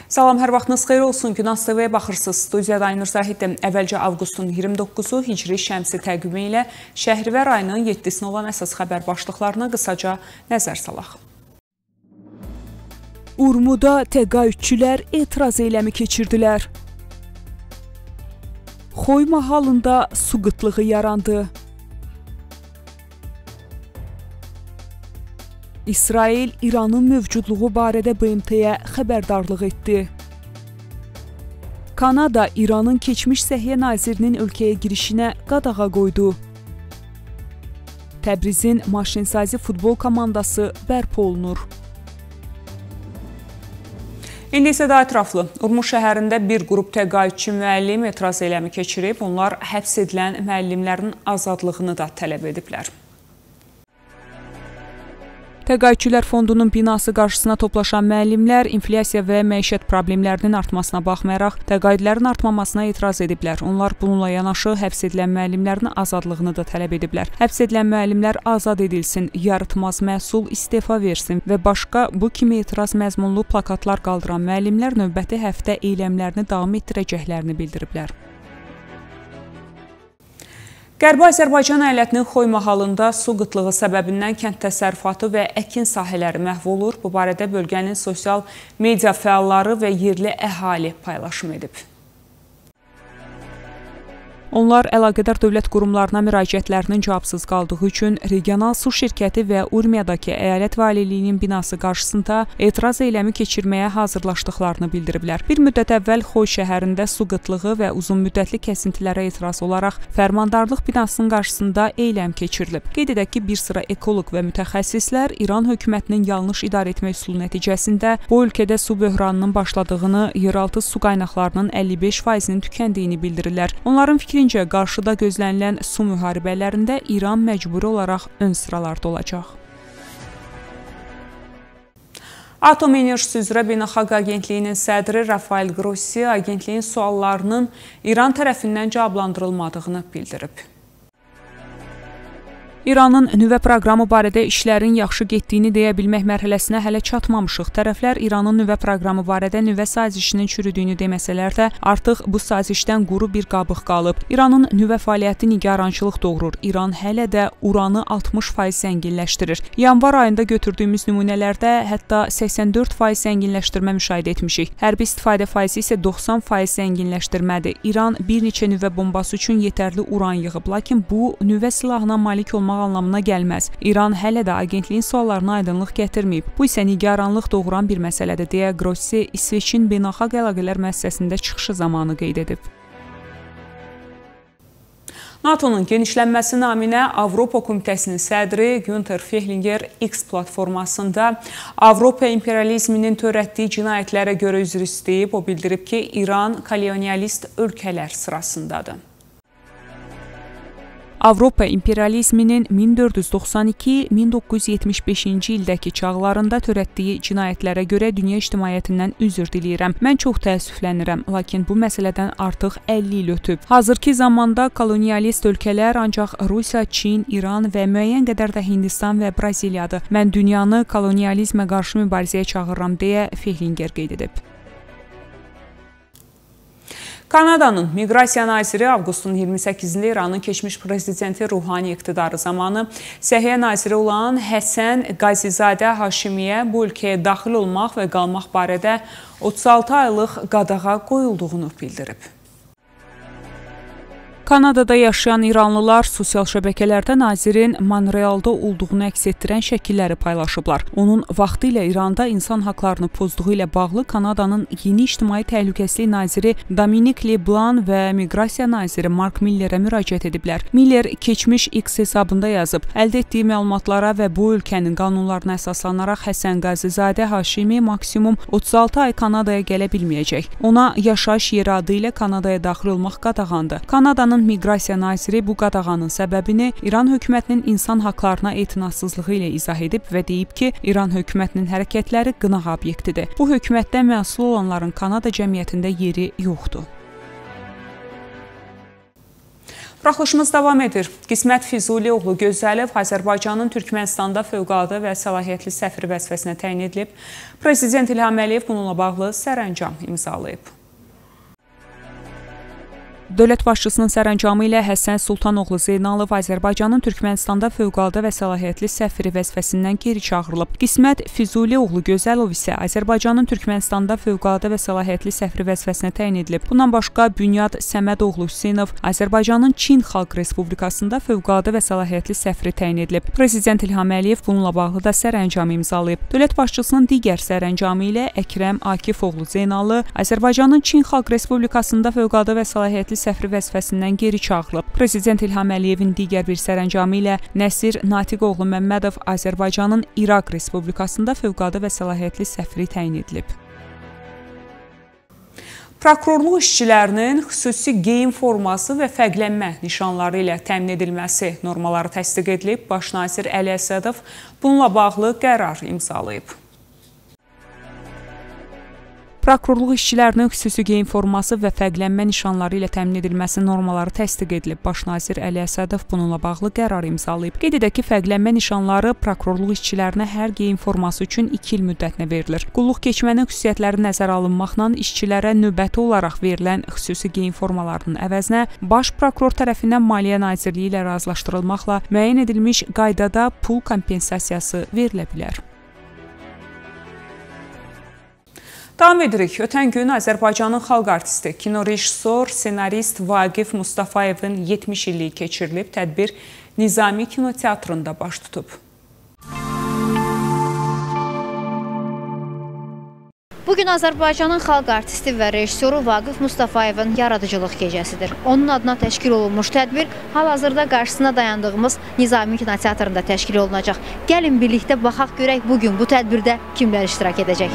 Salam, hər vaxtınız xeyir olsun. Günahs TV-yə baxırsınız. Studiyada Aynur Zahiddir. Əvvəlcə avqustun 29-u Hicri Şəmsi təqvimi ilə Şəhrivər ayının 7-sinə olan əsas xəbər başlıqlarına qısaca nəzər salaq. Urmuda təqaüdçülər etiraz eyləmi keçirdilər. Xoy mahalında su qıtlığı yarandı. İsrail İranın mövcudluğu barədə BMT-yə xəbərdarlıq etdi. Kanada İranın keçmiş səhiyyə nazirinin ölkəyə girişinə qadağa qoydu. Təbrizin Maşinsazi futbol komandası bərpa olunur. İndi isə daha ətraflı. Urmuş şəhərində bir qrup təqaüdçü müəllim etiraz eyləmi keçirib. Onlar həbs edilən müəllimlərin azadlığını da tələb ediblər. Təqaüdçülər Fondunun binası qarşısına toplaşan müəllimlər inflyasiya və məişət problemlərinin artmasına baxmayaraq təqaüdlərin artmamasına etiraz ediblər. Onlar bununla yanaşı həbs edilən müəllimlərin azadlığını da tələb ediblər. Həbs edilən müəllimlər azad edilsin, yaratmaz məhsul istefa versin və başqa bu kimi etiraz məzmunlu plakatlar qaldıran müəllimlər növbəti həftə eyləmlərini davam etdirəcəklərini bildiriblər. Qərbi Azərbaycan əyalətinin Xoy mahalında su qıtlığı səbəbindən kənd təsərrüfatı və əkin sahələri məhv olur. Bu barədə bölgənin sosial media fəalları və yerli əhali paylaşım edib. Onlar əlaqədar dövlət qurumlarına müraciətlərinin cavabsız qaldığı üçün regional su şirkəti və Urmiyadakı əyalət valiliyinin binası qarşısında etiraz eyləmi keçirməyə hazırlaşdıqlarını bildiriblər. Bir müddət əvvəl Xoy şəhərində su qıtlığı və uzunmüddətli kəsintilərə etiraz olaraq Fərmandarlıq binasının qarşısında eyləm keçirilib. Qeyd edək ki, bir sıra ekoloq və mütəxəssislər İran hökumətinin yanlış idarə etmə üsulu nəticəsində bu ölkədə su böhranının başladığını, yeraltı su qaynaqlarının 55%-nin tükəndiyini bildirirlər. Onların fikrincə qarşıda gözlənilən su müharibələrində İran məcburi olaraq ön sıralarda olacaq. Atom Enerjisi üzrə Beynəlxalq Agentliyinin sədri Rafael Grossi agentliyin suallarının İran tərəfindən cavablandırılmadığını bildirib. İranın nüvə proqramı barədə işlərin yaxşı getdiyini deyə bilmək mərhələsinə hələ çatmamışıq. Tərəflər İranın nüvə proqramı barədə nüvə sazişinin çürüdüyünü deməsələr də, artıq bu sazişdən quru bir qabıq qalıb. İranın nüvə fəaliyyəti nigarançılıq doğurur. İran hələ də uranı 60% zənginləşdirir. Yanvar ayında götürdüyümüz nümunələrdə hətta 84% zənginləşdirmə müşahidə etmişik. Hərbi istifadə faizi isə 90% zənginləşdirmədir. İran bir neçə nüvə bombası üçün yetərli uran yığıb, lakin bu nüvə silahına malik olmaq anlamına gəlməz. İran hələ də agentliyin suallarına aydınlıq gətirməyib. Bu isə nigaranlıq doğuran bir məsələdir, deyə Grossi İsveçin Beynəlxalq Əlaqələr müəssisəsində çıxışı zamanı qeyd edib. NATO-nun genişlənməsi naminə Avropa Komitəsinin sədri Günther Fehlinger X platformasında Avropa imperializminin törətdiyi cinayətlərə görə üzr istəyib. O bildirib ki, İran kolonialist ölkələr sırasındadır. Avropa imperializminin 1492-1975-ci ildəki çağlarında törətdiyi cinayətlərə görə dünya ictimaiyyətindən üzr diləyirəm. Mən çox təəssüflənirəm, lakin bu məsələdən artıq 50 il ötüb. Hazırki zamanda kolonialist ölkələr ancaq Rusiya, Çin, İran və müəyyən qədər də Hindistan və Braziliyadır. Mən dünyanı kolonializmə qarşı mübarizəyə çağırıram, deyə Fehlinger qeyd edib. Kanadanın Miqrasiya naziri avqustun 28-də İranın keçmiş prezidenti Ruhani iqtidarı zamanı səhiyyə naziri olan Həsən Qazizadə Haşimiyə bu ölkəyə daxil olmaq və qalmaq barədə 36 aylıq qadağa qoyulduğunu bildirib. Kanadada yaşayan İranlılar sosial şəbəkələrdə nazirin Monrealda olduğunu əks etdirən şəkilləri paylaşıblar. Onun vaxtilə İranda insan haqlarını pozduğu ilə bağlı Kanadanın yeni ictimai təhlükəsizlik naziri Dominic LeBlanc və miqrasiya naziri Mark Millerə müraciət ediblər. Miller keçmiş X hesabında yazıb, əldə etdiyi məlumatlara və bu ölkənin qanunlarına əsaslanaraq Həsən Qazizadə Haşimi maksimum 36 ay Kanadaya gələ bilməyəcək. Ona yaşayış yeri adı ilə Kanadaya daxil olmaq qadağandır. Kanadanın miqrasiya naziri bu qadağanın səbəbini İran hökumətinin insan haqlarına etinasızlığı ilə izah edib və deyib ki, İran hökumətinin hərəkətləri qınaq obyektidir. Bu hökumətdə məsul olanların Kanada cəmiyyətində yeri yoxdur. Buraxılışımız davam edir. Qismət Füzuli oğlu Gözəliyev Azərbaycanın Türkmənistanda fövqəladə və səlahiyyətli səfiri vəzifəsinə təyin edilib. Prezident İlham Əliyev bununla bağlı sərəncam imzalayıb. Dövlət başçısının sərəncamı ilə Həsən Sultanoğlu Zeynalov Azərbaycanın Türkmənistanda fövqəladə və səlahiyyətli səfiri vəzifəsindən geri çağırılıb. Qismət Füzuli oğlu Gözəlov isə Azərbaycanın Türkmənistanda fövqəladə və səlahiyyətli səfiri vəzifəsinə təyin edilib. Bundan başqa Bünyad Səmədoğlu Hüseynov Azərbaycanın Çin Xalq Respublikasında fövqəladə və səlahiyyətli səfiri təyin edilib. Prezident İlham Əliyev bununla bağlı da sərəncam imzalayıb. Dövlət başçısının digər sərəncamı ilə Əkrəm Akifoğlu Zeynalı Azərbaycanın Çin Xalq Respublikasında fövqəladə və səlahiyyətli səfiri vəzifəsindən geri çağırılıb. Prezident İlham Əliyevin digər bir sərəncamı ilə Nəsir Natiqoğlu Məmmədov Azərbaycanın İraq Respublikasında fövqəladə və səlahiyyətli səfiri təyin edilib. Prokurorluq işçilərinin xüsusi geyim forması və fərqlənmə nişanları ilə təmin edilməsi normaları təsdiq edilib. Baş nazir Əli Əsədov bununla bağlı qərar imzalayıb. Prokurorluq işçilərinin xüsusi geyim forması və fərqlənmə nişanları ilə təmin edilməsi normaları təsdiq edilib. Baş nazir Əli Əsədov bununla bağlı qərar imzalayıb. Qeyd edək ki, fərqlənmə nişanları prokurorluq işçilərinə hər geyim forması üçün 2 il müddətinə verilir. Qulluq keçmənin xüsusiyyətləri nəzərə alınmaqla işçilərə növbəti olaraq verilən xüsusi geyim formalarının əvəzinə baş prokuror tərəfindən Maliyyə Nazirliyi ilə razılaşdırılmaqla müəyyən edilmiş qaydada pul kompensasiyası verilə bilər. Davam edirik. Ötən gün Azərbaycanın xalq artisti, kino rejissor, senarist Vaqif Mustafayevin 70 illiyi keçirilib. Tədbir Nizami Kinoteatrında baş tutub. Bugün Azərbaycanın xalq artisti və rejissoru Vaqif Mustafayevin yaradıcılıq gecəsidir. Onun adına təşkil olunmuş tədbir hal-hazırda qarşısına dayandığımız Nizami Kinoteatrında təşkil olunacaq. Gəlin birlikdə baxaq görək bugün bu tədbirdə kimlər iştirak edəcək.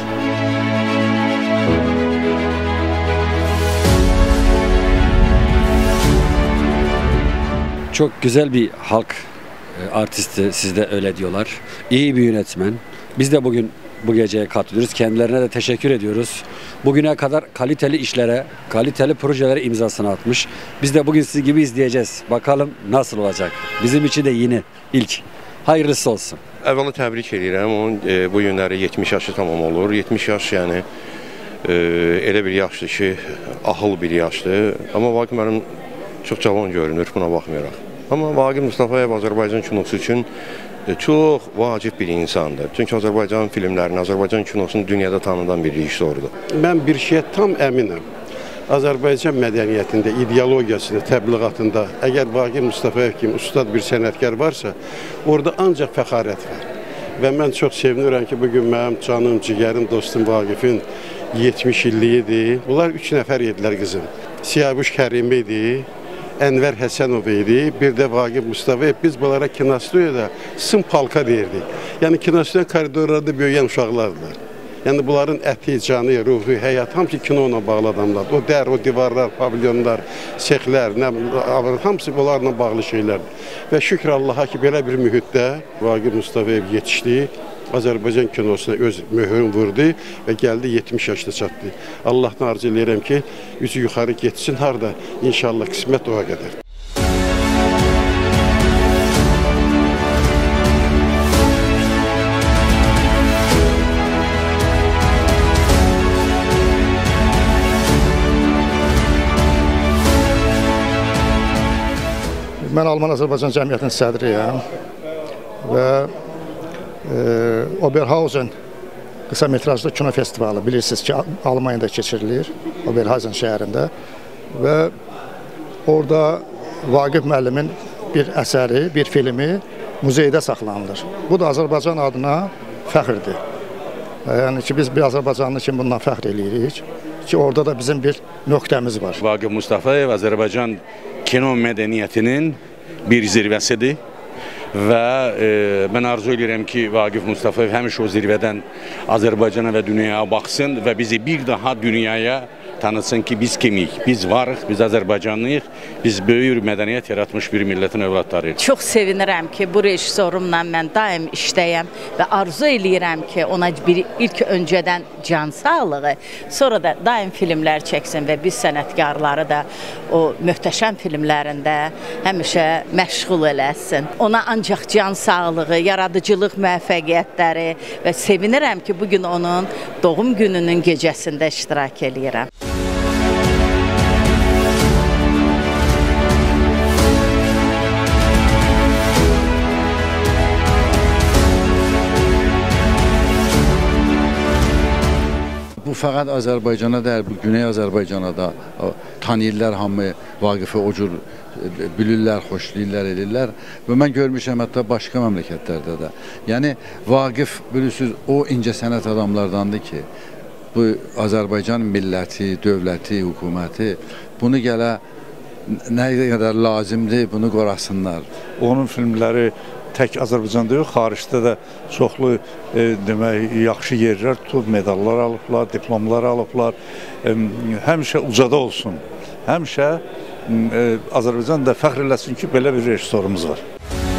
Çok güzel bir halk artisti, siz de öyle diyorlar. İyi bir yönetmen. Biz de bugün bu geceye katılıyoruz. Kendilerine de teşekkür ediyoruz. Bugüne kadar kaliteli işlere, kaliteli projelere imzasını atmış. Biz de bugün siz gibi izleyeceğiz. Bakalım nasıl olacak. Bizim için de yeni, ilk. Hayırlısı olsun. Əvvəla təbrik edirəm. Onun bu günləri 70 yaşı tamam olur. 70 yaş yəni elə bir yaşdır ki, ahıl bir yaşdır. Amma Vaqif mənim çox cavan görünür, buna baxmayaraq. Amma Vaqif Mustafayev Azərbaycan kinosu üçün çox vacib bir insandır. Çünki Azərbaycan filmlərini, Azərbaycan kinosunu dünyada tanınan bir rejissordur. Mən bir şeyə tam əminəm. Azərbaycan mədəniyyətində, ideologiyasında, təbliğatında əgər Vaqif Mustafayev kimi ustad bir sənətkar varsa, orada ancaq fəxarət var. Və mən çox sevinirəm ki, bugün mənim canım, cigərim, dostum Vaqifin 70 illiyidir. Bunlar 3 nəfər idilər qızım. Siyavuş Kərimi idi, Ənvər Həsənov idi, bir də Vaqif Mustafayev. Biz bunlara kinostudiyada Sımpalka deyirdik. Yəni kinostudiya koridorlarda böyüyən uşaqlardılar. Yəni bunların əti, canı, ruhu, həyat hamısı kino ilə bağlı adamlar. O dər, o divarlar, pavilyonlar, sexlər, hamısı bunlarla bağlı şeylərdir. Və şükür Allaha ki, belə bir mühitdə Vaqif Mustafayev yetişdi. Azərbaycan kinosuna öz möhürünü vurdu və gəldi 70 yaşda çatdı. Allahdan arzu edirəm ki, üzü yuxarı getsin, harada inşallah qismət oğa qədər. Mən Alman-Azərbaycan Cəmiyyətinin sədriyəm və Oberhausen qısa metrajlı kino festivalı bilirsiniz ki, Almanyada keçirilir, Oberhausen şəhərində və orada Vaqif müəllimin bir əsəri, bir filmi muzeydə saxlanılır. Bu da Azərbaycan adına fəxrdir. Yəni ki, biz bir Azərbaycanlı kimi bundan fəxr edirik ki, orada da bizim bir nöqtəmiz var. Vaqif Mustafayev Azərbaycan kino mədəniyyətinin bir zirvəsidir. Və mən arzu edirəm ki, Vaqif Mustafayev həmişə o zirvədən Azərbaycana və dünyaya baxsın və bizi bir daha dünyaya tanıtsın ki, biz kimik, biz varıq, biz Azərbaycanlıyıq, biz böyük mədəniyyət yaratmış bir millətin övladlarıyıq. Çox sevinirəm ki, bu rejissorumla mən daim işləyəm və arzu eləyirəm ki, ona ilk öncədən can sağlığı, sonra da daim filmlər çəksin və biz sənətkarları da o möhtəşəm filmlərində həmişə məşğul eləsin. Ona ancaq can sağlığı, yaradıcılıq müvəffəqiyyətləri və sevinirəm ki, bugün onun doğum gününün gecəsində iştirak eləyirəm. Bu fəqət Azərbaycana deyil, bu Güney Azərbaycana da tanıyırlar, hamı Vaqifi o cür bilirlər, xoşlayırlar, edirlər və mən görmüşəm hətta başqa məmləkətlərdə də. Yəni Vaqif bilirsiniz o incəsənət adamlardandır ki, bu Azərbaycan milləti, dövləti, hökuməti bunu gələ nə qədər lazımdır, bunu qorasınlar. Onun filmləri tək Azərbaycanda yox, xaricdə də çoxlu demək, yaxşı yerlər tutub, medallar alıblar, diplomlar alıblar. Həmişə ucada olsun. Həmişə Azərbaycan da fəxr eləsin ki, belə bir rejissorumuz var.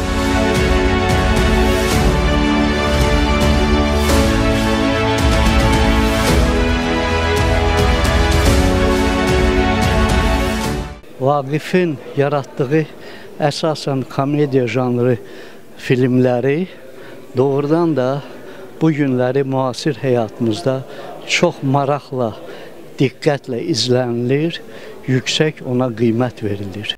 Vaqifin yaratdığı əsasən komediya janrı filmləri doğrudan da bu günləri müasir həyatımızda çox maraqla, diqqətlə izlənilir, yüksək ona qiymət verilir.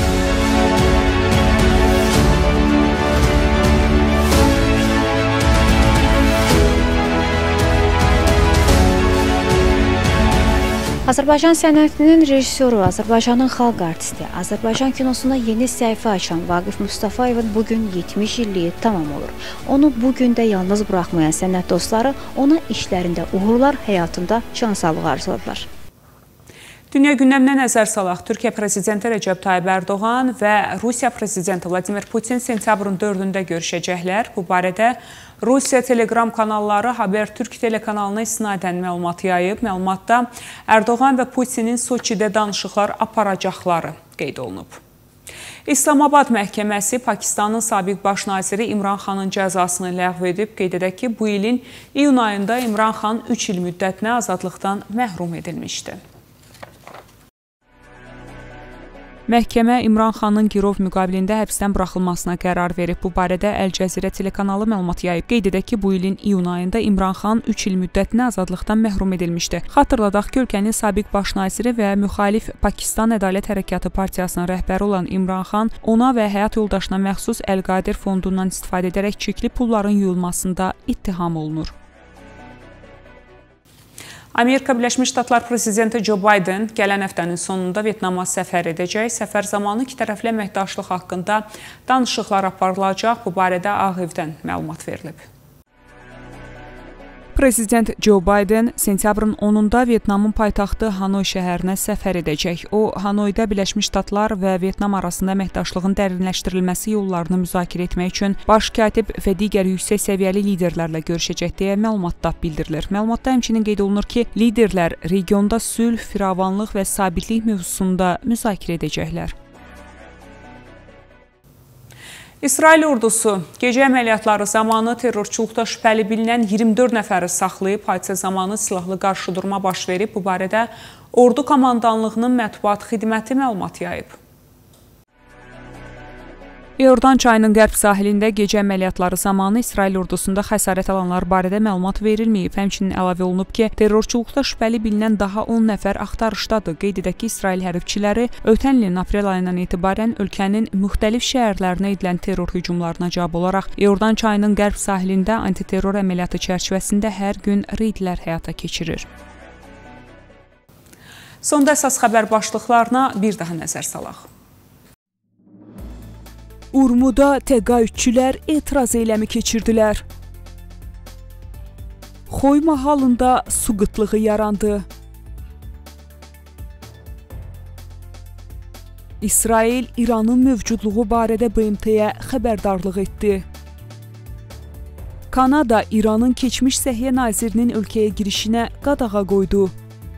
Azərbaycan sənətinin rejissoru, Azərbaycanın xalq artisti, Azərbaycan kinosunda yeni səhifə açan Vaqif Mustafayevin bugün 70 illiyi tamam olur. Onu bugün də yalnız buraxmayan sənət dostları ona işlərində uğurlar, həyatında can sağlığı arzuladılar. Dünya gündəminə nəzər salaq. Türkiyə Prezidenti Recep Tayyip Erdoğan və Rusiya Prezidenti Vladimir Putin sentyabrın 4-də görüşəcəklər. Bu barədə Rusiya Telegram kanalları Habertürk telekanalına isnadən məlumat yayıb. Məlumatda Erdoğan və Putinin Soçidə danışıqlar aparacaqları qeyd olunub. İslamabad məhkəməsi Pakistanın sabiq baş naziri İmran Xanın cəzasını ləğv edib. Qeyd edək ki, bu ilin iyun ayında İmran Xan 3 il müddətinə azadlıqdan məhrum edilmişdi. Məhkəmə İmran Xanın girov müqabilində həbsdən buraxılmasına qərar verib. Bu barədə Əl Cəzirə telekanalı məlumat yayıb. Qeyd edək ki, bu ilin iyun ayında İmran Xan 3 il müddətinə azadlıqdan məhrum edilmişdi. Xatırladaq ki, ölkənin sabiq baş naziri və müxalif Pakistan Ədalət Hərəkatı Partiyasının rəhbəri olan İmran Xan ona və həyat yoldaşına məxsus Əl-Qadir fondundan istifadə edərək çirkli pulların yuyulmasında ittiham olunur. Amerika Birləşmiş Ştatlar Prezidenti Joe Biden gələn həftənin sonunda Vyetnama səfər edəcək. Səfər zamanı ikitərəfli əməkdaşlıq haqqında danışıqlar aparılacaq. Bu barədə Ağ Evdən məlumat verilib. Prezident Joe Biden sentyabrın 10-da Vyetnamın paytaxtı Hanoy şəhərinə səfər edəcək. O, Hanoyda Birləşmiş Ştatlar və Vyetnam arasında əməkdaşlığın dərinləşdirilməsi yollarını müzakirə etmək üçün baş katib və digər yüksək səviyyəli liderlərlə görüşəcək deyə məlumatda bildirilir. Məlumatda həmçinin qeyd olunur ki, liderlər regionda sülh, firavanlıq və sabitlik mövzusunda müzakirə edəcəklər. İsrail ordusu gecə əməliyyatları zamanı terrorçuluqda şübhəli bilinən 24 nəfəri saxlayıb, hadisə zamanı silahlı qarşıdurma baş verib. Bu barədə ordu komandanlığının mətbuat xidməti məlumat yayıb. İordan çayının qərb sahilində gecə əməliyyatları zamanı İsrail ordusunda xəsarət alanlar barədə məlumat verilməyib. Həmçinin əlavə olunub ki, terrorçuluqda şübhəli bilinən daha 10 nəfər axtarışdadır. Qeyd edək ki, İsrail hərbçiləri ötən ilin aprel ayından etibarən ölkənin müxtəlif şəhərlərinə edilən terror hücumlarına cavab olaraq İordan çayının qərb sahilində antiterror əməliyyatı çərçivəsində hər gün reydlər həyata keçirir. Sonda əsas xəbər başlıqlarına bir daha nəzər salaq. Urmuda təqaüdçülər etiraz eyləmi keçirdilər. Xoy mahalında su qıtlığı yarandı. İsrail İranın mövcudluğu barədə BMT-yə xəbərdarlıq etdi. Kanada İranın keçmiş səhiyyə nazirinin ölkəyə girişinə qadağa qoydu.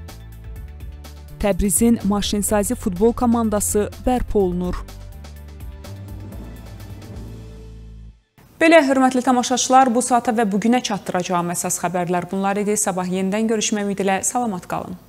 Təbrizin Maşinsazi futbol komandası bərpa olunur. Belə, hörmətli tamaşaçılar, bu saata və bugünə çatdıracağım əsas xəbərlər bunlar idi. Sabah yenidən görüşmək ümidi ilə salamat qalın.